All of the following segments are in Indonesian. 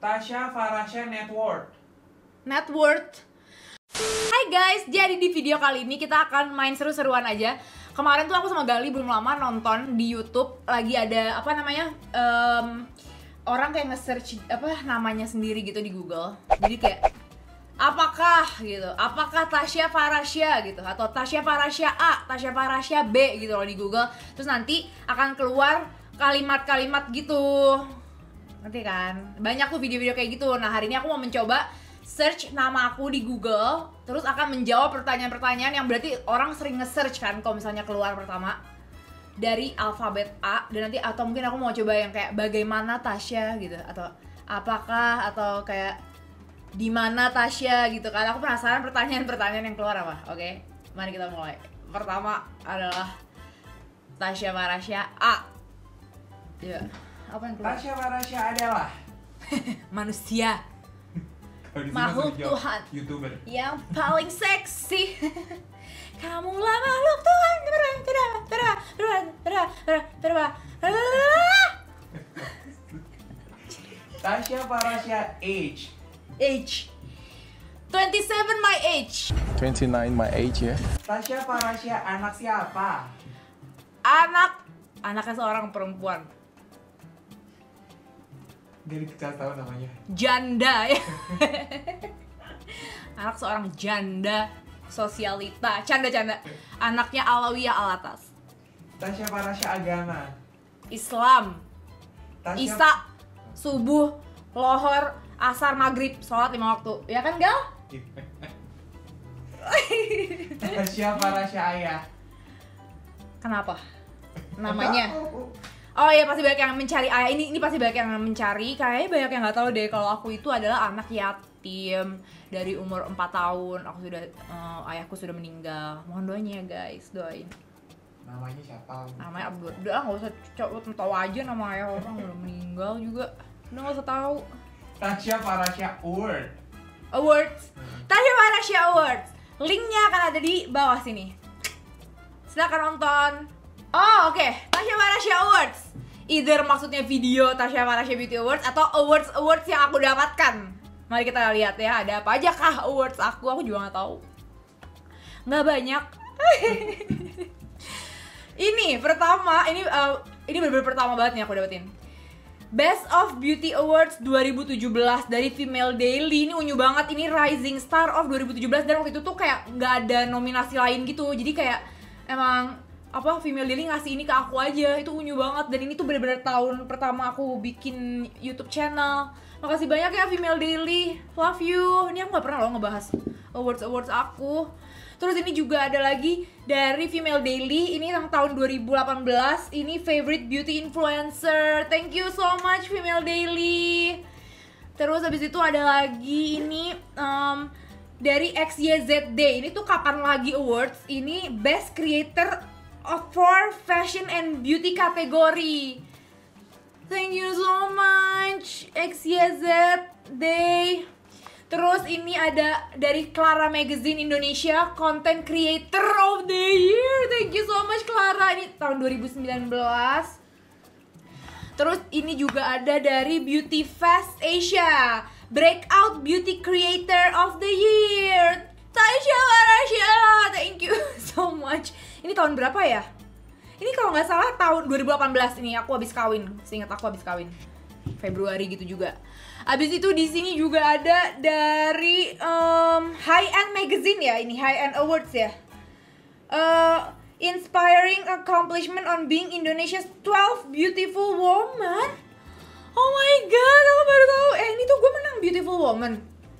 Tasya Farasya net worth. Net worth. Hai guys, jadi di video kali ini kita akan main seru-seruan aja. Kemarin tuh aku sama Gali belum lama nonton di YouTube lagi ada apa namanya orang kayak nge-search apa namanya sendiri gitu di Google. Jadi kayak apakah gitu, apakah Tasya Farasya gitu atau Tasya Farasya A, Tasya Farasya B gitu loh di Google. Terus nanti akan keluar kalimat-kalimat gitu. Ngerti kan? Banyak tuh video-video kayak gitu. Nah, hari ini aku mau mencoba search nama aku di Google, terus akan menjawab pertanyaan-pertanyaan yang berarti orang sering nge-search kan kalau misalnya keluar pertama dari alfabet A, dan nanti atau mungkin aku mau coba yang kayak bagaimana Tasya gitu, atau apakah, atau kayak di mana Tasya gitu kan. Aku penasaran pertanyaan-pertanyaan yang keluar apa. Oke, mari kita mulai. Pertama adalah Tasya Farasya A. Ya, apa yang keluar? Tasya Farasya adalah manusia, makhluk Tuhan YouTuber yang paling seksi. Kamulah makhluk Tuhan. Tasya Farasya age 27 my age. 29 my age ya. Tasya Farasya anak siapa? Anaknya seorang perempuan, Dari kecil tahu namanya. janda ya. Anak seorang janda sosialita, canda-canda. Anaknya Alawiyah Alatas. Tasya Farasya agama. Islam. Tasya Isa, subuh, lohor, asar, maghrib, sholat 5 waktu. Ya kan, Gal? Tasya Farasya ayah. Kenapa? Namanya? Oh iya, pasti banyak yang mencari ayah. Ini pasti banyak yang mencari. Kayaknya banyak yang nggak tahu deh kalau aku itu adalah anak yatim dari umur 4 tahun. Aku sudah ayahku sudah meninggal. Mohon doanya ya guys, doain. Namanya siapa? Namanya Abdul. Udah nggak usah tahu aja nama ayah orang udah meninggal juga. Udah nggak usah tahu. Tasya Farasya award. Awards. Tasya Farasya Awards. Linknya akan ada di bawah sini. Silakan nonton. Oh oke, Tasya Farasya Awards. Either maksudnya video Tasya Farasya Beauty Awards atau awards yang aku dapatkan. Mari kita lihat ya, ada apa aja kah awards aku juga nggak tahu. Nggak banyak. Ini pertama, ini bener-bener pertama banget nih aku dapetin. Best of Beauty Awards 2017 dari Female Daily. Ini unyu banget, ini Rising Star of 2017. Dan waktu itu tuh kayak nggak ada nominasi lain gitu. Jadi kayak emang apa Female Daily ngasih ini ke aku aja. Itu unyu banget. Dan ini tuh bener-bener tahun pertama aku bikin YouTube channel. Makasih banyak ya Female Daily, love you. Ini aku gak pernah loh ngebahas awards aku. Terus ini juga ada lagi dari Female Daily. Ini yang tahun 2018. Ini favorite beauty influencer. Thank you so much Female Daily. Terus habis itu ada lagi ini dari XYZD. Ini tuh kapan lagi awards. Ini best creator for fashion and beauty kategori. Thank you so much XYZD. Terus ini ada dari Clara Magazine Indonesia Content Creator of the Year. Thank you so much Clara. Ini tahun 2019. Terus ini juga ada dari Beauty Fest Asia Breakout Beauty Creator of the Year, Tasya Farasya. Thank you so much. Ini tahun berapa ya? Ini kalau nggak salah tahun 2018 ini aku habis kawin. Seingat aku habis kawin Februari gitu juga. Abis itu di sini juga ada dari High End Magazine ya, ini High End Awards ya. Inspiring accomplishment on being Indonesia's 12 beautiful woman. Oh my god, aku baru tahu. Ini tuh gue menang Beautiful Woman.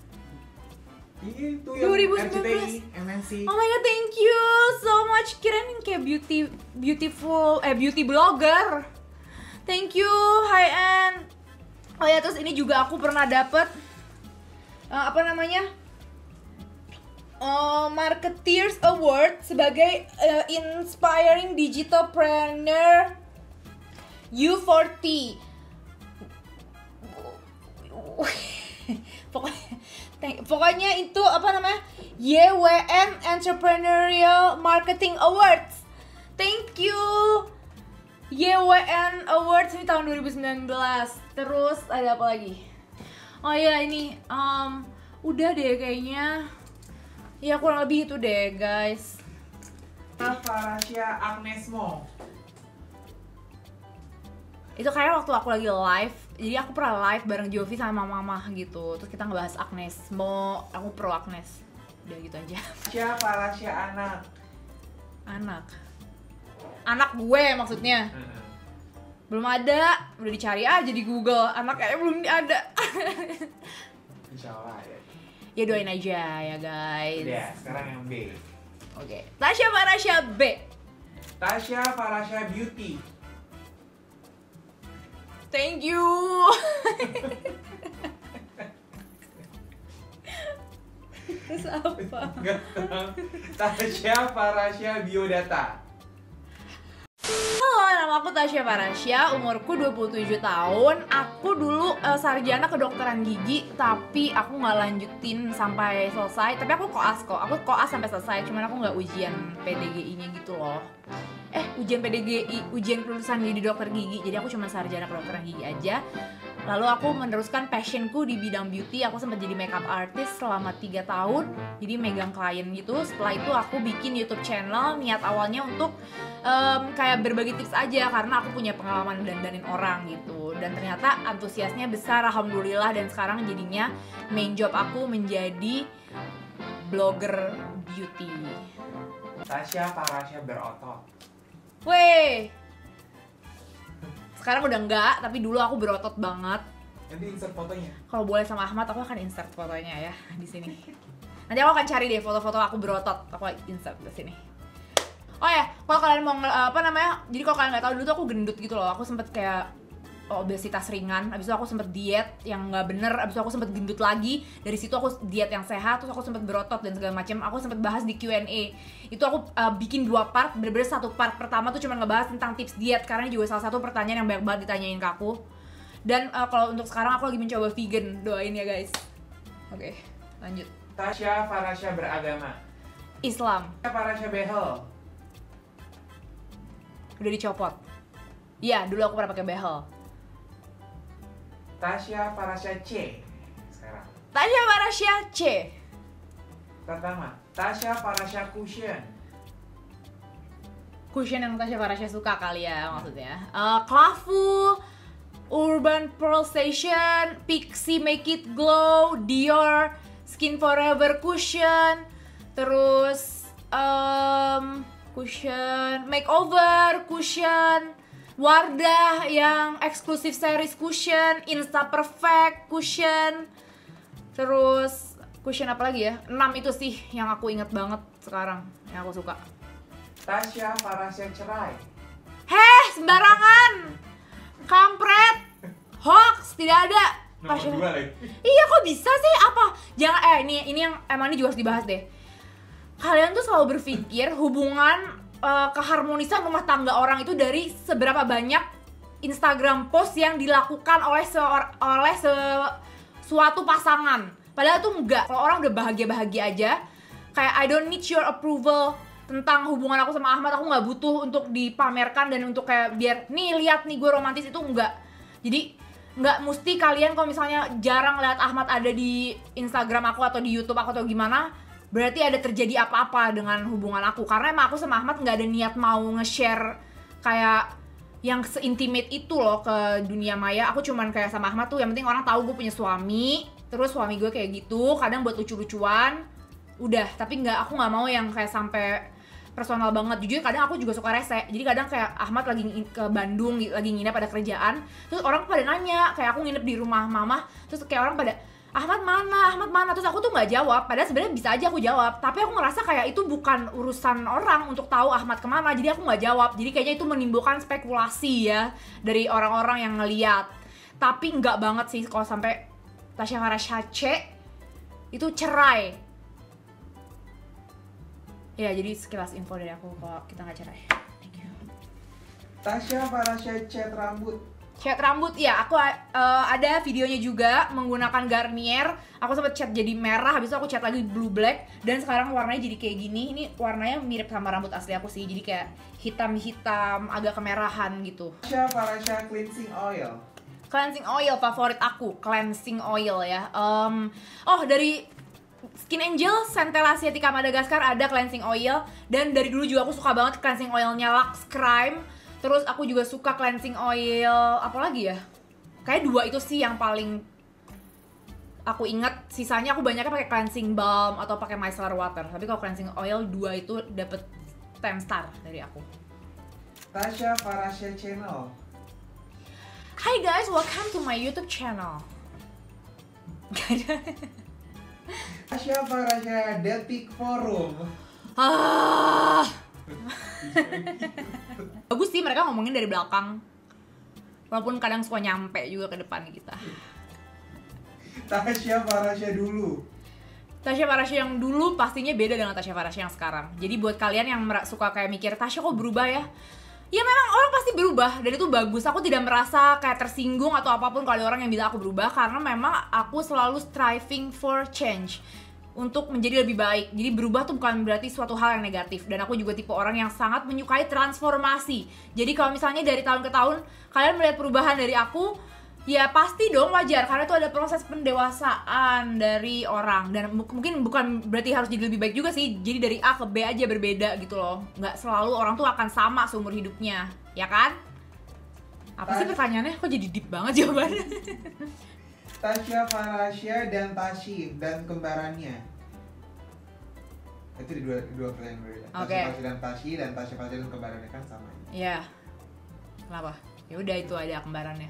Itu yang 2019. RCTI, MNC. Oh my god, thank you so much. Kirain kayak beauty blogger. Thank you, High End. Oh ya, terus ini juga aku pernah dapet apa namanya? Marketeers Award sebagai Inspiring Digitalpreneur U40. Pokoknya itu apa namanya? YWN Entrepreneurial Marketing Awards. Thank you YWN Awards ini tahun 2019. Terus ada apa lagi? Oh iya ini, udah deh kayaknya. Ya kurang lebih itu deh guys. Farasha Agnesmo. Itu kayak waktu aku lagi live. Jadi aku pernah live bareng Jovi sama mama gitu. Terus kita ngebahas Agnesmo. Aku pro Agnes. Udah gitu aja. Farasha anak. Anak gue maksudnya. Belum ada. Udah dicari aja di Google. Anak kayaknya belum ada. Insyaallah ya. Ya doain aja ya guys. Udah, sekarang yang B. Oke. Tasya Farasha B. Tasya Farasha Beauty. Thank you. Terus apa? Tasya Farasha Biodata. Halo, nama aku Tasya Farasha, umurku 27 tahun. Aku dulu sarjana kedokteran gigi, tapi aku nggak lanjutin sampai selesai. Tapi aku koas kok, aku koas sampai selesai, cuman aku nggak ujian PDGI-nya gitu loh. Ujian PDGI, ujian kelulusan jadi dokter gigi. Jadi aku cuma sarjana kedokteran gigi aja. Lalu aku meneruskan passionku di bidang beauty. Aku sempat jadi makeup artist selama 3 tahun. Jadi megang klien gitu. Setelah itu aku bikin YouTube channel. Niat awalnya untuk kayak berbagi tips aja, karena aku punya pengalaman dandanin orang gitu. Dan ternyata antusiasnya besar, alhamdulillah. Dan sekarang jadinya main job aku menjadi blogger beauty. Tasya Farasha berotot. Weh, sekarang udah enggak, tapi dulu aku berotot banget. Nanti insert fotonya. Kalau boleh sama Ahmad, aku akan insert fotonya ya di sini. Nanti aku akan cari deh foto-foto aku berotot, aku insert di sini. Oh ya, kalau kalian mau jadi kalau kalian nggak tahu, dulu tuh aku gendut gitu loh. Aku sempet kayak obesitas ringan, habis itu aku sempet diet yang nggak bener, habis itu aku sempet gendut lagi. Dari situ aku diet yang sehat, terus aku sempet berotot dan segala macam. Aku sempet bahas di Q&A. Itu aku bikin 2 part, bener-bener 1 part pertama tuh cuma ngebahas tentang tips diet, karena ini juga salah satu pertanyaan yang banyak banget ditanyain ke aku. Dan kalau untuk sekarang aku lagi mencoba vegan, doain ya guys. Oke, lanjut. Tasya Farasha beragama. Islam. Tasya Farasha behel. Udah dicopot. Iya, dulu aku pernah pakai behel. Tasya Farasha C. Sekarang. Tasya Farasha C. Pertama, Tasya Farasha Cushion. Cushion yang Tasya Farasha suka kali ya maksudnya. Clafu, Urban Pearl Station, Pixie Make It Glow, Dior Skin Forever Cushion, terus cushion makeover cushion, Wardah yang exclusive series cushion, Insta Perfect cushion, terus cushion apa lagi ya? 6 itu sih yang aku inget banget sekarang yang aku suka. Tasya Farasha cerai. Heh, sembarangan, kampret, hoax, tidak ada. Nomor 2 lagi. Iya, kok bisa sih? Apa? Jangan ini yang emang ini juga harus dibahas deh. Kalian tuh selalu berpikir hubungan keharmonisan rumah tangga orang itu dari seberapa banyak Instagram post yang dilakukan oleh suatu pasangan. Padahal tuh enggak. Kalau orang udah bahagia-bahagia aja, kayak I don't need your approval tentang hubungan aku sama Ahmad, aku nggak butuh untuk dipamerkan dan untuk kayak biar nih lihat nih gue romantis, itu enggak. Jadi nggak mesti kalian kalau misalnya jarang lihat Ahmad ada di Instagram aku atau di YouTube aku atau gimana, berarti ada terjadi apa-apa dengan hubungan aku. Karena emang aku sama Ahmad nggak ada niat mau nge-share kayak yang se-intimate itu loh ke dunia maya. Aku cuman kayak sama Ahmad tuh yang penting orang tahu gue punya suami, terus suami gue kayak gitu, kadang buat lucu-lucuan, udah. Tapi aku nggak mau yang kayak sampai personal banget. Jujur kadang aku juga suka rese. Jadi kadang kayak Ahmad lagi ke Bandung, lagi nginep pada kerjaan, terus orang pada nanya, kayak aku nginep di rumah mama, terus kayak orang pada Ahmad mana, terus aku tuh nggak jawab, padahal sebenarnya bisa aja aku jawab, tapi aku ngerasa kayak itu bukan urusan orang untuk tahu Ahmad kemana, jadi aku nggak jawab. Jadi kayaknya itu menimbulkan spekulasi ya dari orang-orang yang ngeliat. Tapi nggak banget sih kalau sampai Tasya Farasha C itu cerai. Ya jadi sekilas info dari aku kalau kita nggak cerai. Thank you. Tasya Farasha cat rambut. Cat rambut ya, aku ada videonya juga menggunakan Garnier. Aku sempat cat jadi merah, habis itu aku cat lagi blue black, dan sekarang warnanya jadi kayak gini. Ini warnanya mirip sama rambut asli aku sih, jadi kayak hitam-hitam, agak kemerahan gitu. Tasya Farasha cleansing oil. Cleansing oil favorit aku, cleansing oil ya. Dari Skin Angel Centella Asiatica Madagascar ada cleansing oil. Dan dari dulu juga aku suka banget cleansing oilnya Lux Crime. Terus aku juga suka cleansing oil, apa lagi ya? Kayak 2 itu sih yang paling aku ingat. Sisanya aku banyaknya pakai cleansing balm atau pakai micellar water. Tapi kalau cleansing oil 2 itu dapet 10 star dari aku. Tasya Farasya Channel. Hi guys, welcome to my YouTube channel. Tasya Farasya Detik Forum. Bagus sih mereka ngomongin dari belakang. Walaupun kadang suka nyampe juga ke depan kita. Tasya Farasya dulu. Tasya Farasya yang dulu pastinya beda dengan Tasya Farasya yang sekarang. Jadi buat kalian yang suka kayak mikir Tasya kok berubah ya? Ya memang orang pasti berubah dan itu bagus. Aku tidak merasa kayak tersinggung atau apapun kalau ada orang yang bilang aku berubah, karena memang aku selalu striving for change, untuk menjadi lebih baik. Jadi berubah tuh bukan berarti suatu hal yang negatif. Dan aku juga tipe orang yang sangat menyukai transformasi. Jadi kalau misalnya dari tahun ke tahun kalian melihat perubahan dari aku, ya pasti dong wajar, karena itu ada proses pendewasaan dari orang. Dan mungkin bukan berarti harus jadi lebih baik juga sih. Jadi dari A ke B aja berbeda gitu loh. Nggak selalu orang tuh akan sama seumur hidupnya, ya kan? Apa sih pertanyaannya? Kok jadi deep banget jawabannya? Tasya Farasya dan Tashi dan kembarannya. Itu di dua pertanyaan berbeda. Tasya Farasya dan Tashi dan Tasya Farasya dan kembarannya kan sama. Iya. Kenapa? Ya udah itu ada kembarannya,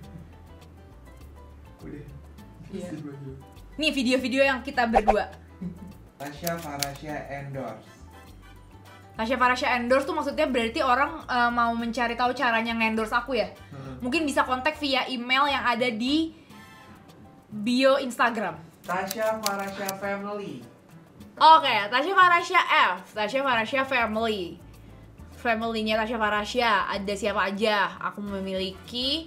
Udah. Iya. Nih video-video yang kita berdua. Tasya Farasya endorse. Tasya Farasya endorse tuh maksudnya berarti orang mau mencari tahu caranya ngendorse aku ya. Mungkin bisa kontak via email yang ada di bio Instagram. Tasya Farasya Family. Oke, Tasya Farasya F, Tasya Farasya Family. Family-nya Tasya Farasya ada siapa aja? Aku memiliki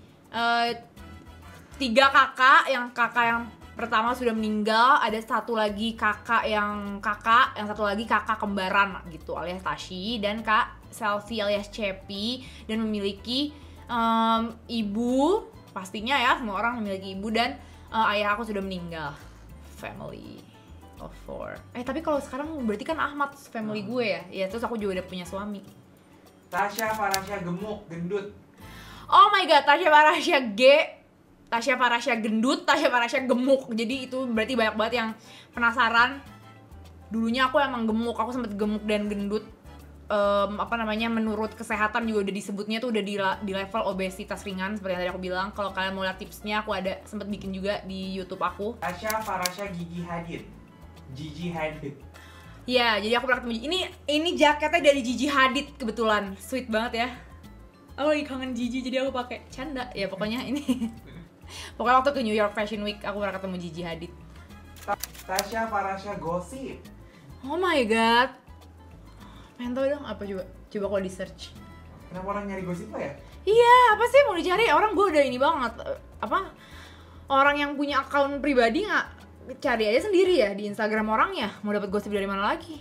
3 kakak. Yang kakak yang pertama sudah meninggal, ada satu lagi kakak, yang satu lagi kakak kembaran gitu alias Tashi, dan Kak Selfie alias Cepi. Dan memiliki ibu, pastinya ya semua orang memiliki ibu, dan ayah aku sudah meninggal. Family of 4. Tapi kalau sekarang berarti kan Ahmad family gue ya. Ya terus aku juga udah punya suami. Tasya Farasya gemuk, gendut. Oh my god, Tasya Farasya G, Tasya Farasya gendut, Tasya Farasya gemuk. Jadi itu berarti banyak banget yang penasaran. Dulunya aku emang gemuk, aku sempet gemuk dan gendut. Menurut kesehatan juga udah disebutnya tuh udah di level obesitas ringan seperti yang tadi aku bilang. Kalau kalian mau lihat tipsnya, aku ada sempet bikin juga di YouTube aku. Tasya Farasya Gigi Hadid. Gigi Hadid. Ya, jadi aku pernah ketemu ini jaketnya dari Gigi Hadid kebetulan. Sweet banget ya. Aku lagi kangen Gigi jadi aku pakai canda. Ya pokoknya ini. Pokoknya waktu ke New York Fashion Week aku pernah ketemu Gigi Hadid. Tasya Farasya Gosip. Oh my god. Pengen tau dong apa coba? Coba kalau di search. Kenapa orang nyari gosip lo ya? Iya, apa sih mau dicari? Orang gue udah ini banget. Orang yang punya akun pribadi nggak cari aja sendiri ya di Instagram orangnya. Mau dapat gosip dari mana lagi?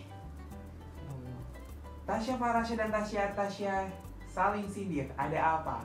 Tasya Farasya dan Tasya saling sindir. Ada apa?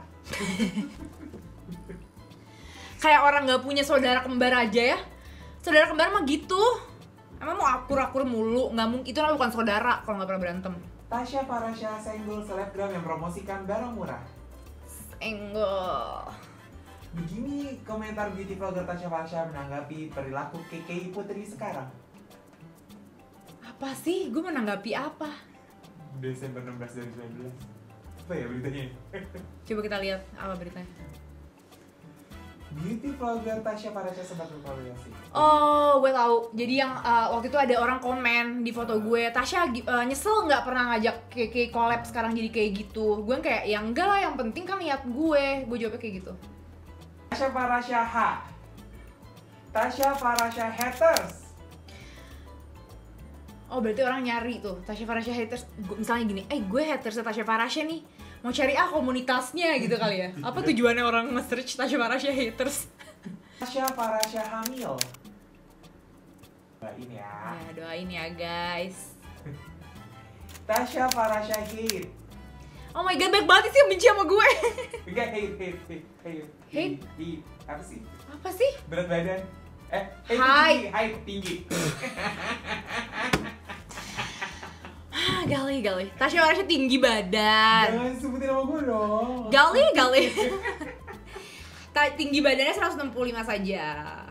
Kayak orang nggak punya saudara kembar aja ya. Saudara kembar mah gitu. Emang mau akur-akur mulu? Nggak mungkin, itu namanya bukan saudara kalau nggak pernah berantem. Tasya Farasya senggol selebgram yang promosikan barang murah. Senggol. Begini komentar beauty vlogger Tasya Farasya menanggapi perilaku KKI Putri sekarang. Apa sih? Gue menanggapi apa? Desember 16 2019. Apa ya beritanya? Coba kita lihat apa beritanya. Beauty vlogger Tasya Farasya sempat bervariasi. Oh, gue tahu. Jadi yang waktu itu ada orang komen di foto gue, Tasya nyesel nggak pernah ngajak KK collab sekarang jadi kayak gitu. Gue kayak, ya enggak lah, yang penting kan lihat gue. Gue jawabnya kayak gitu. Tasya Farasya H. Tasya Farasya haters. Oh, berarti orang nyari tuh Tasya Farasya haters. Misalnya gini, gue haters Tasya Farasya nih, mau cari komunitasnya gitu kali ya. Apa tujuannya orang nge-search Tasya Farasya haters? Tasya Farasya hamil. Doain ya. Ya, doain ya guys. Tasya Farasya hate. Oh my god, baik banget sih yang benci sama gue. Enggak, hate. Apa sih? Apa sih? Berat badan. Tinggi. Gali. Tasya Farasya tinggi badan. Jangan sebutin nama gue dong. Gali. Tinggi badannya 165 saja.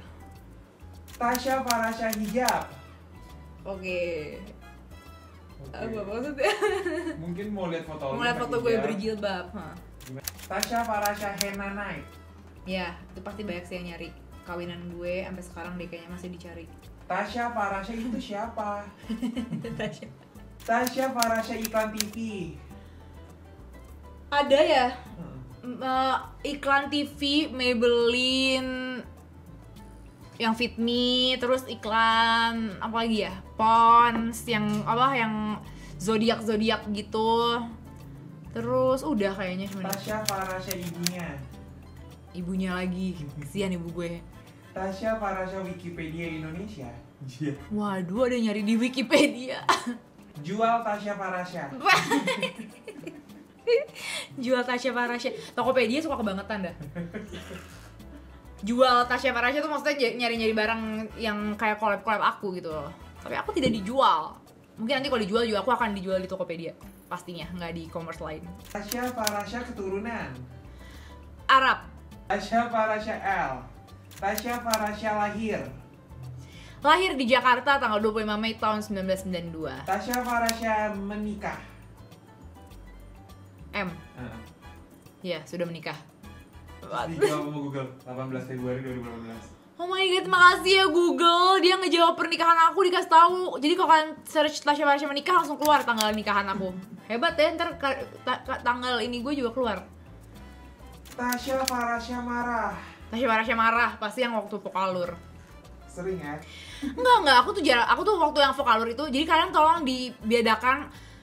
Tasya Farasya hijab. Oke. Apa maksudnya? Mungkin mau lihat foto. Mau lihat foto gue berjilbab. Tasya Farasya henna night. Ya, itu pasti banyak sih yang nyari. Kawinan gue sampai sekarang deh kayaknya masih dicari. Tasya Farasya itu siapa? Tasya Farasya iklan TV. Ada ya? Iklan TV Maybelline yang Fit Me, terus iklan apa lagi ya? Pons yang apa yang zodiak gitu. Terus udah kayaknya cuma Tasya Farasya ibunya lagi. Kesian ibu gue. Tasya Farasya Wikipedia Indonesia. Iya. Waduh, ada yang nyari di Wikipedia. Jual Tasya Farasya. Jual Tasya Farasya. Tokopedia suka kebangetan dah. Jual Tasya Farasya tuh maksudnya nyari-nyari barang yang kayak collab aku gitu loh. Tapi aku tidak dijual. Mungkin nanti kalau dijual juga aku akan dijual di Tokopedia. Pastinya, nggak di e-commerce lain. Tasya Farasya keturunan. Arab. Tasya Farasya L. Tasya Farasya lahir. Lahir di Jakarta tanggal 25 Mei tahun 1992. Tasya Farasya menikah. M. Ya, sudah menikah. Dijawab sama Google 18 Februari 2018. Oh my god, makasih ya Google. Dia ngejawab pernikahan aku, dikasih tahu. Jadi kalau kalian search Tasya Farasya menikah langsung keluar tanggal nikahan aku. Hebat ya, ntar tanggal ini gue juga keluar. Tasya Farasya marah. Tasya Farasya marah, pasti yang waktu Vokalur. Sering ya? Enggak, aku tuh waktu yang Vokalur itu, jadi kalian tolong dibedakan.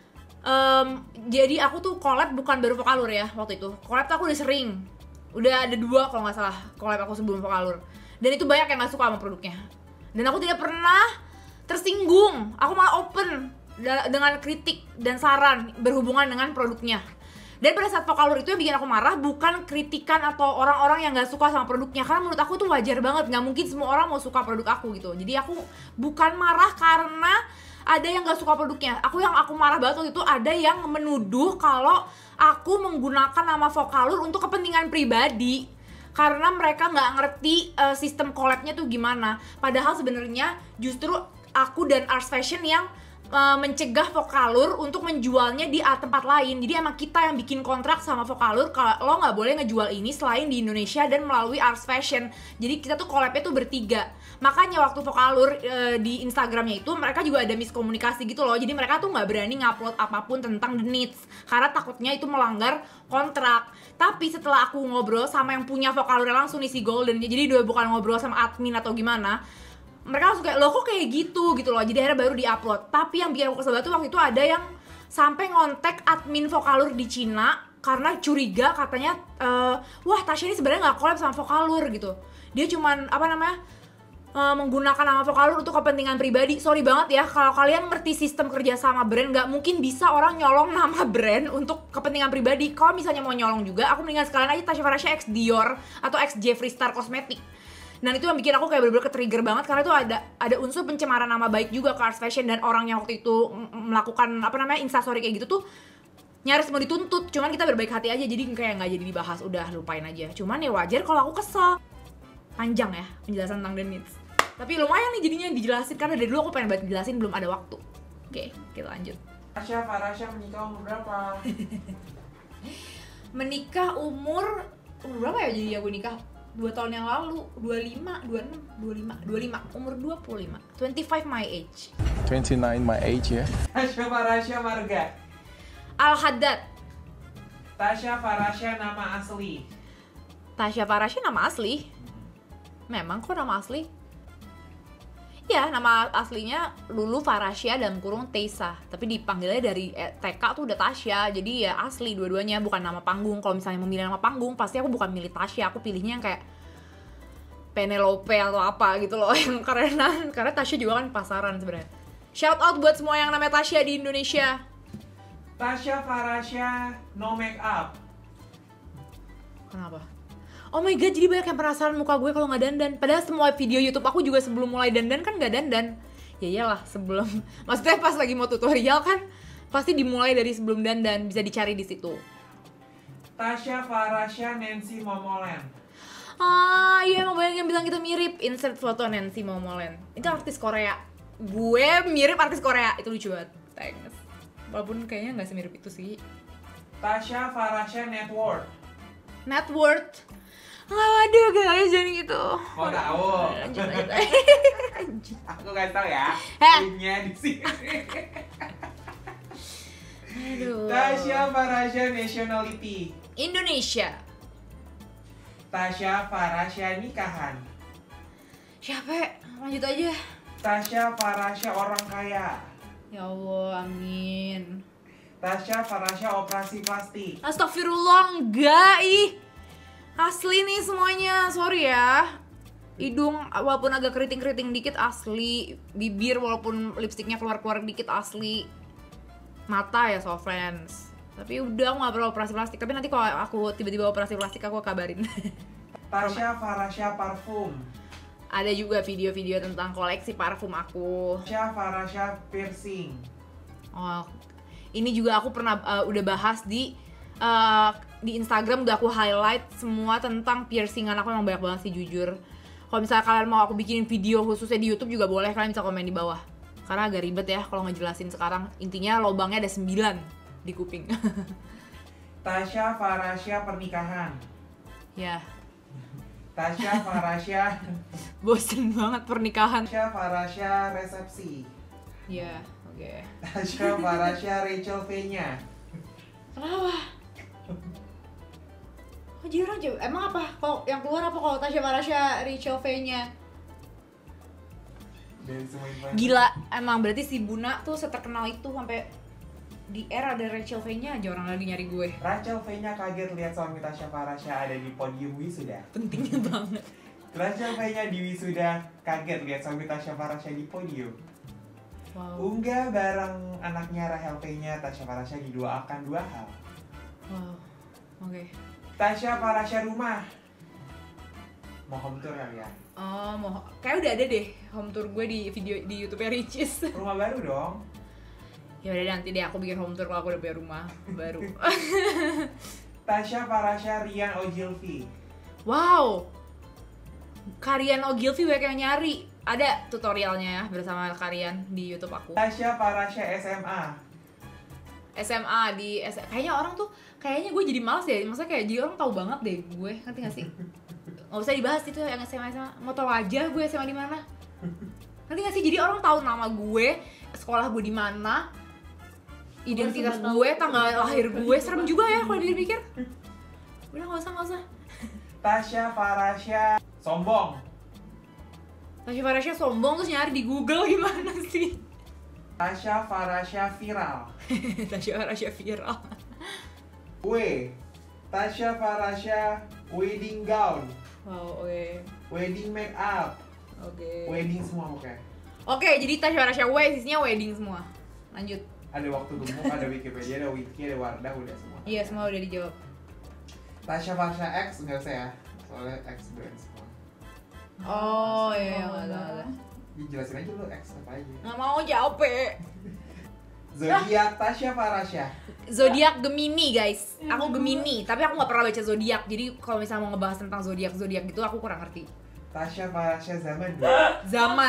Jadi aku tuh collab bukan baru Vokalur ya waktu itu. Collab tuh aku udah sering. Udah ada 2 kalau nggak salah collab aku sebelum Vokalur. Dan itu banyak yang gak suka sama produknya. Dan aku tidak pernah tersinggung. Aku malah open dengan kritik dan saran berhubungan dengan produknya. Dan pada saat Vokalur itu yang bikin aku marah bukan kritikan atau orang-orang yang gak suka sama produknya. Karena menurut aku tuh wajar banget, gak mungkin semua orang mau suka produk aku gitu. Jadi aku bukan marah karena ada yang gak suka produknya. Yang aku marah banget waktu itu ada yang menuduh kalau aku menggunakan nama Vokalur untuk kepentingan pribadi. Karena mereka gak ngerti sistem collabnya tuh gimana. Padahal sebenarnya justru aku dan Ars Fashion yang mencegah Vokalur untuk menjualnya di tempat lain. Jadi emang kita yang bikin kontrak sama Vokalur kalau lo nggak boleh ngejual ini selain di Indonesia dan melalui Ars Fashion. Jadi kita tuh collabnya tuh bertiga. Makanya waktu Vokalur di Instagramnya itu mereka juga ada miskomunikasi gitu loh. Jadi mereka tuh nggak berani ngupload apapun tentang The Needs karena takutnya itu melanggar kontrak. Tapi setelah aku ngobrol sama yang punya Vokalur langsung nih si Golden, jadi dia bukan ngobrol sama admin atau gimana, mereka langsung kayak, loh kok kayak gitu loh. Jadi akhirnya baru diupload. Tapi yang bikin aku kesel banget tuh waktu itu ada yang sampai ngontek admin Vokalur di Cina karena curiga katanya wah Tasya ini sebenarnya nggak collab sama Vokalur gitu. Dia cuman menggunakan nama Vokalur untuk kepentingan pribadi. Sorry banget ya, kalau kalian ngerti sistem kerja sama brand, nggak mungkin bisa orang nyolong nama brand untuk kepentingan pribadi. Kalau misalnya mau nyolong juga, aku mendingan sekalian aja Tasya Farasya X Dior atau X Jeffree Star Cosmetic. Dan itu yang bikin aku kayak bener-bener ke-trigger banget karena itu ada unsur pencemaran nama baik juga ke Ars Fashion. Dan orang yang waktu itu melakukan instastory kayak gitu tuh nyaris mau dituntut. Cuman kita berbaik hati aja, jadi kayak nggak jadi dibahas, udah lupain aja. Cuman ya wajar kalau aku kesel. Panjang ya penjelasan tentang The Needs, tapi lumayan nih jadinya dijelasin karena dari dulu aku pengen banget jelasin, belum ada waktu. Oke, kita lanjut. Tasya Farasya menikah umur berapa? Menikah umur berapa ya? Jadi aku nikah 2 tahun yang lalu, 25, umur 25. 25 my age. 29 my age ya. Tasya Farasya marga. Al-Haddad. Tasya Farasya nama asli. Tasya Farasya nama asli. Memang kok nama asli? Ya, nama aslinya Lulu Farasya dalam kurung Tessa. Tapi dipanggilnya dari TK tuh udah Tasya. Jadi ya asli dua-duanya, bukan nama panggung. Kalau misalnya memilih nama panggung, pasti aku bukan milih Tasya. Aku pilihnya yang kayak Penelope atau apa gitu loh, yang kerenan. Karena Tasya juga kan pasaran sebenarnya. Shout out buat semua yang namanya Tasya di Indonesia. Tasya Farasya no make up. Kenapa? Oh my god, jadi banyak yang penasaran muka gue kalau nggak dandan. Padahal semua video YouTube aku juga sebelum mulai dandan kan nggak dandan. Ya iyalah sebelum, maksudnya pas lagi mau tutorial kan pasti dimulai dari sebelum dandan, bisa dicari di situ. Tasya Farasya Nancy Momoland. Ah iya, emang banyak yang bilang kita mirip. Insert foto Nancy Momoland. Itu artis Korea. Gue mirip artis Korea, itu lucu banget. Thanks. Walaupun kayaknya nggak semirip itu sih. Tasya Farasya Net Worth. Net worth. Waduh guys, jangan gitu. Mau tahu? Lanjut. Aku kasih tau ya. Heh. Linknya di sini. Aduh. Tasya Farasya Nationality. Indonesia. Tasya Farasya nikahan. Siapa? Lanjut aja. Tasya Farasya orang kaya. Ya Allah, amin. Tasya Farasya operasi plastik. Astagfirullah, enggak ih. Asli nih semuanya, sorry ya. Hidung walaupun agak keriting-keriting dikit asli. Bibir walaupun lipstiknya keluar-keluar dikit asli. Mata ya so friends. Tapi udah aku gak perlu operasi plastik. Tapi nanti kalau aku tiba-tiba operasi plastik aku kabarin. Tasya Farasya parfum. Ada juga video-video tentang koleksi parfum aku. Tasya Farasya piercing. Oh, ini juga aku pernah udah bahas di Instagram, udah aku highlight semua tentang piercingan aku, emang banyak banget sih jujur. Kalau misalnya kalian mau aku bikinin video khususnya di YouTube juga boleh, kalian bisa komen di bawah. Karena agak ribet ya kalau ngejelasin sekarang. Intinya lobangnya ada 9 di kuping. Tasya Farasya pernikahan. Ya, Tasya Farasya. bosen banget pernikahan. Tasya Farasya resepsi. Ya, oke. Tasya Farasya Rachel V-nya. Kenapa? Oh, jadi orang coba, emang apa? Kalau yang keluar apa kalau Tasya Farasya Rachel V-nya? Dari semua info. Gila, emang berarti si Buna tuh seterkenal itu sampai di era ada Rachel V-nya aja orang lagi nyari gue. Rachel V-nya kaget lihat suami Tasya Farasya ada di podium wisuda. Pentingnya banget. Rachel V-nya di wisuda kaget lihat suami Tasya Farasya di podium. Wow. Unggah bareng anaknya Rahel V-nya, Tasya Farasya didoakan 2 hal. Wow. Oke. Tasya Farasya rumah. Mau home tour kali ya? Oh, mau kayak udah ada deh home tour gue di video di YouTube-nya Ricis. Rumah baru dong. Ya udah nanti deh aku bikin home tour kalau aku udah punya rumah baru. Tasya Farasya Rian Ogilvy. Wow. Karian Ogilvy banyak yang nyari. Ada tutorialnya ya bersama Karian di YouTube aku. Tasya Farasya SMA. SMA di kayaknya orang tuh kayaknya gue jadi males ya. Maksudnya kayak jadi orang tahu banget deh gue. Ngerti gak sih? Nggak usah dibahas itu yang SMA. Mau tahu aja gue SMA di mana. Ngerti gak sih? Jadi orang tahu nama gue, sekolah gue di mana, identitas gue, tanggal lahir gue. Serem juga ya kalau dipikir. Udah nggak usah. Tasya Farasya sombong. Tasya Farasya sombong terus nyari di Google gimana sih? Tasya Farasya viral. Tasya Farasya viral. Tasya Farasya wedding gown. Wow, oke. Wedding make up. Oke. Wedding semua pokoknya. Oke, jadi Tasya Farasya isinya wedding semua. Lanjut. Ada waktu gemuk, ada Wikipedia, ada Wiki, ada Wardah, udah semua. Iya, semua udah dijawab. Tasya Farasya X nggak usah ya, soalnya X brand semua. Oh iya, nggak ada. Dijelasin aja lu X apa aja. Nggak mau jawab ya. Zodiak Tasya Farasya. Zodiak Gemini guys, aku Gemini, tapi aku nggak pernah baca zodiak. Jadi kalau misalnya mau ngebahas tentang zodiak gitu, aku kurang ngerti. Tasya Farasya zaman dulu. Zaman.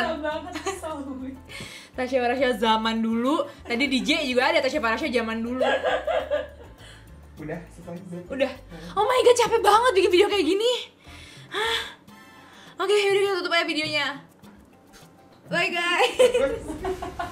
Tasya Farasya zaman dulu. Tadi di J juga ada Tasya Farasya zaman dulu. Udah selesai. Udah. Oh my god, capek banget bikin video kayak gini. Hah? Oke, yaudah kita tutup aja videonya. Bye guys.